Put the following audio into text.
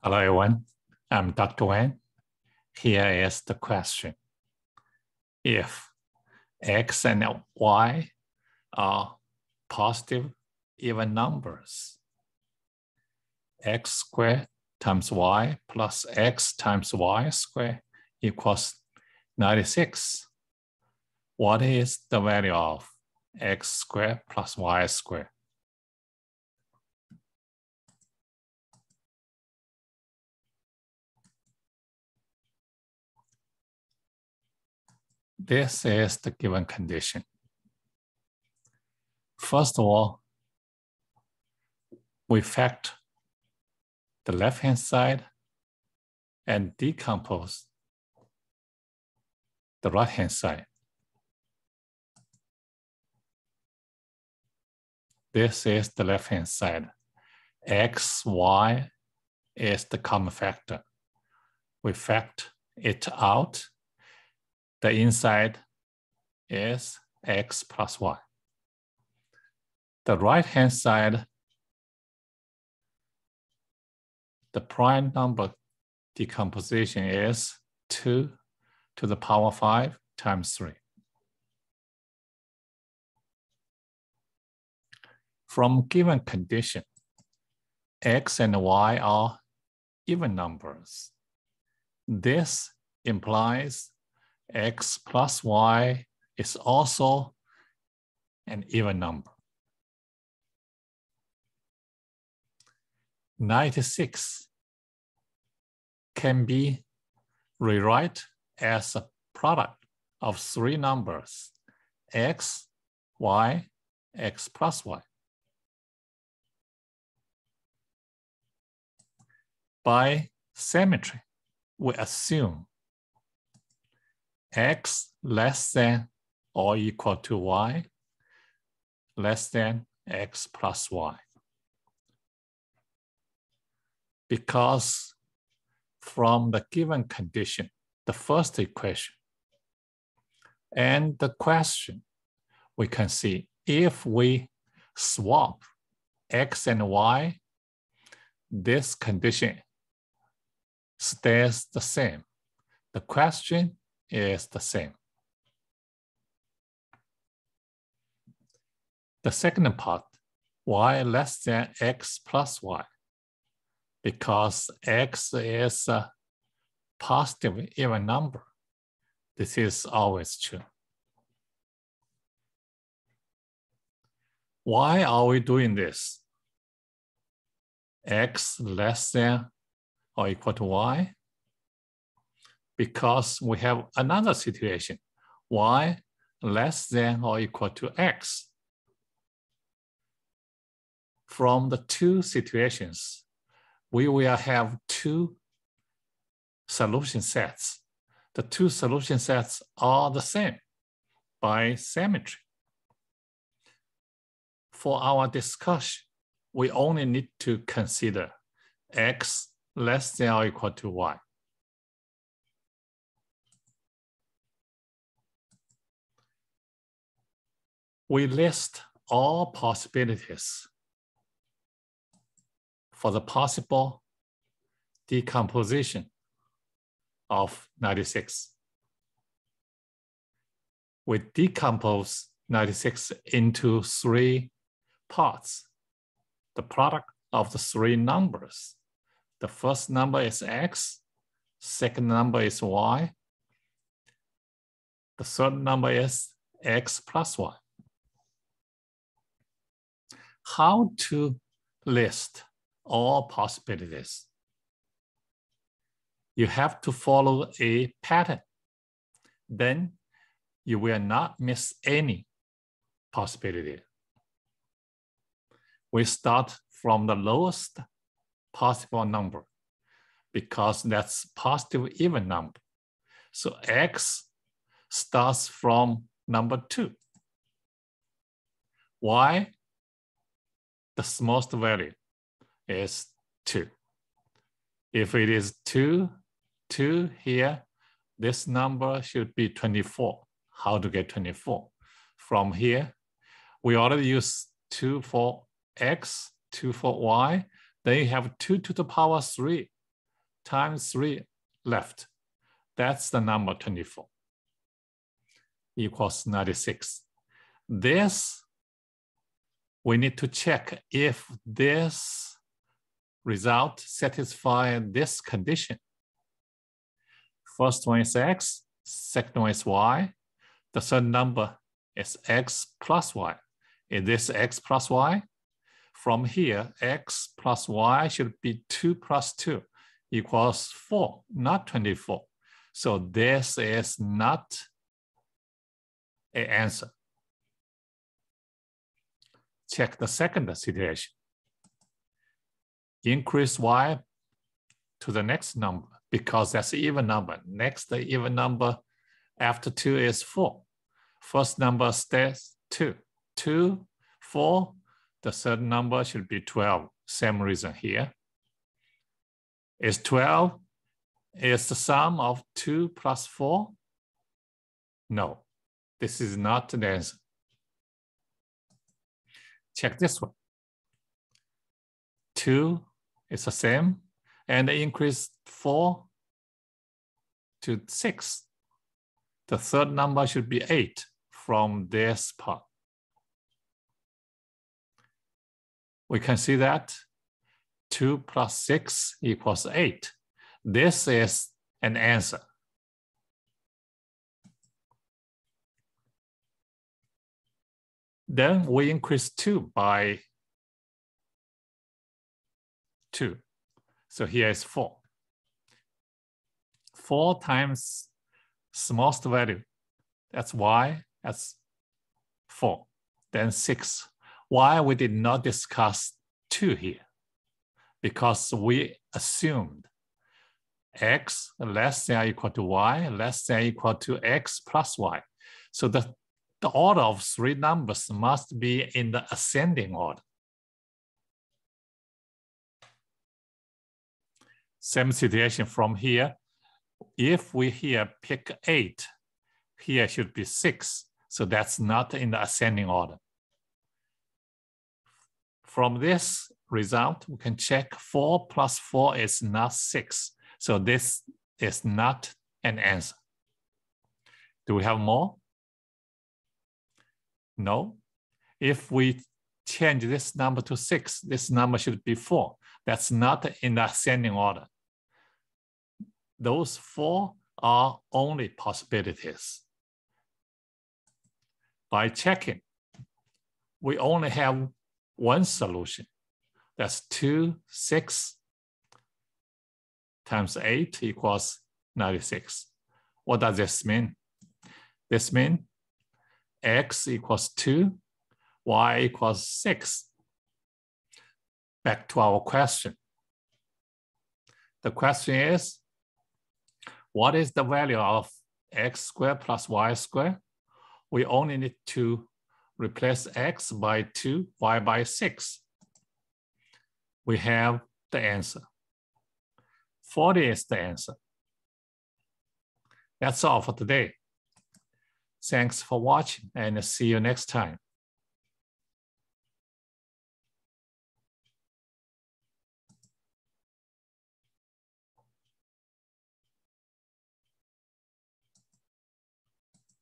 Hello, everyone. I'm Dr. Wang. Here is the question. If x and y are positive even numbers, x squared times y plus x times y squared equals 96. What is the value of x squared plus y squared? This is the given condition. First of all, we factor the left-hand side and decompose the right-hand side. This is the left-hand side. X, Y is the common factor. We factor it out. The inside is x plus y. The right-hand side, the prime number decomposition is 2 to the power 5 times 3. From given condition, x and y are even numbers. This implies x plus y is also an even number. 96 can be rewrite as a product of 3 numbers, x, y, x plus y. By symmetry, we assume x less than or equal to y less than x plus y. Because from the given condition, the first equation and the question, we can see if we swap x and y, this condition stays the same. The question is the same. The second part, y less than x plus y, because x is a positive even number. This is always true. Why are we doing this? X less than or equal to y? Because we have another situation, y less than or equal to x. From the two situations, we will have 2 solution sets. The 2 solution sets are the same by symmetry. For our discussion, we only need to consider x less than or equal to y. We list all possibilities for the possible decomposition of 96. We decompose 96 into 3 parts, the product of the 3 numbers. The first number is x, second number is y, the third number is x plus y. How to list all possibilities? You have to follow a pattern. Then you will not miss any possibility. We start from the lowest possible number because that's positive even number. So x starts from number 2. Y, the smallest value is 2. If it is 2 here, this number should be 24. How to get 24? From here, we already use 2 for x, 2 for y. Then you have 2 to the power 3. times 3 left. That's the number 24 equals 96. This, we need to check if this result satisfies this condition. First one is x, second one is y. The third number is x plus y. Is this x plus y? From here, x plus y should be 2 plus 2 equals 4, not 24. So this is not an answer. Check the second situation. Increase y to the next number because that's an even number. Next, the even number after 2 is 4. First number stays 2. 2, 4. The third number should be 12. Same reason here. Is 12 is the sum of 2 plus 4? No, this is not the answer. Check this one. 2 is the same, and increase 4 to 6. The third number should be 8 from this part. We can see that 2 plus 6 equals 8. This is an answer. Then we increase 2 by 2. So here is 4. 4 times smallest value, that's y, that's 4. Then 6. Why we did not discuss 2 here? Because we assumed x less than or equal to y less than or equal to x plus y. So the order of 3 numbers must be in the ascending order. Same situation from here. If we here pick 8, here should be 6. So that's not in the ascending order. From this result, we can check 4 plus 4 is not 6. So this is not an answer. Do we have more? No. If we change this number to 6, this number should be 4. That's not in the ascending order. Those 4 are only possibilities. By checking, we only have one solution. That's 2, 6 times 8 equals 96. What does this mean? This means x equals 2, y equals 6. Back to our question. The question is, what is the value of x squared plus y squared? We only need to replace x by 2, y by 6. We have the answer. 40 is the answer. That's all for today. Thanks for watching and see you next time.